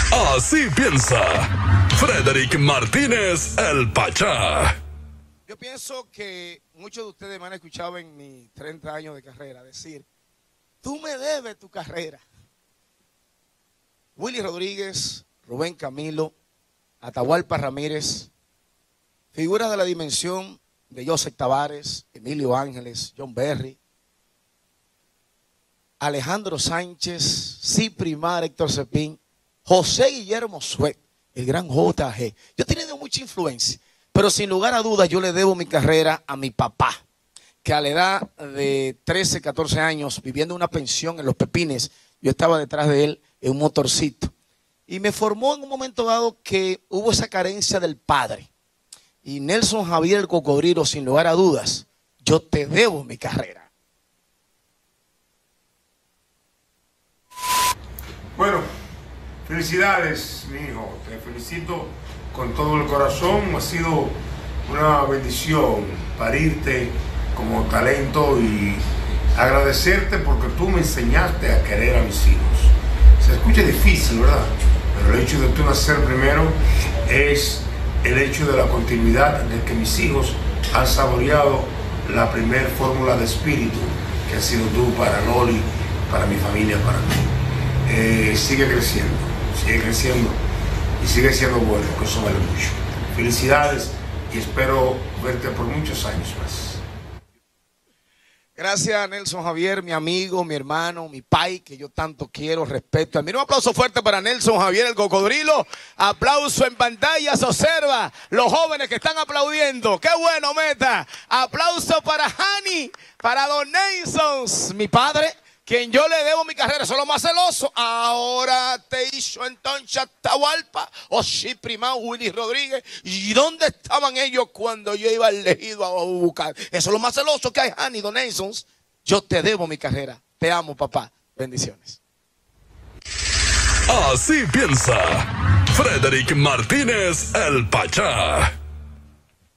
Así piensa Frederick Martínez, el Pachá. Yo pienso que muchos de ustedes me han escuchado en mis 30 años de carrera decir, tú me debes tu carrera. Willy Rodríguez, Rubén Camilo, Atahualpa Ramírez, figuras de la dimensión de Joseph Tavares, Emilio Ángeles, John Berry, Alejandro Sánchez, Cipri Mar, Héctor Cepín, José Guillermo Suet, el gran JG. Yo he tenido mucha influencia, pero sin lugar a dudas yo le debo mi carrera a mi papá, que a la edad de 13, 14 años, viviendo una pensión en Los Pepines, yo estaba detrás de él en un motorcito. Y me formó en un momento dado que hubo esa carencia del padre. Y Nelson Javier el Cocodrilo, sin lugar a dudas, yo te debo mi carrera. Bueno, felicidades, mi hijo. Te felicito con todo el corazón. Ha sido una bendición parirte como talento y agradecerte porque tú me enseñaste a querer a mis hijos. Se escucha difícil, ¿verdad? Pero el hecho de tú nacer primero es el hecho de la continuidad de que mis hijos han saboreado la primer fórmula de espíritu que has sido tú para Loli, para mi familia, para mí. Sigue creciendo y sigue siendo bueno, que eso vale mucho. Felicidades y espero verte por muchos años más. Gracias, Nelson Javier, mi amigo, mi hermano, mi pai, que yo tanto quiero, respeto. Un aplauso fuerte para Nelson Javier, el Cocodrilo. Aplauso en pantalla, se observa los jóvenes que están aplaudiendo. ¡Qué bueno, Meta! Aplauso para Hani, para Don Nelson, mi padre, quien yo le debo mi carrera. Eso es lo más celoso. Ahora te hizo entonces Atahualpa, o Cipri Mar, Willy Rodríguez. ¿Y dónde estaban ellos cuando yo iba al Ejido a buscar? Eso es lo más celoso que hay, Hani, Don Nelson. Yo te debo mi carrera. Te amo, papá. Bendiciones. Así piensa Frederick Martínez, el Pachá.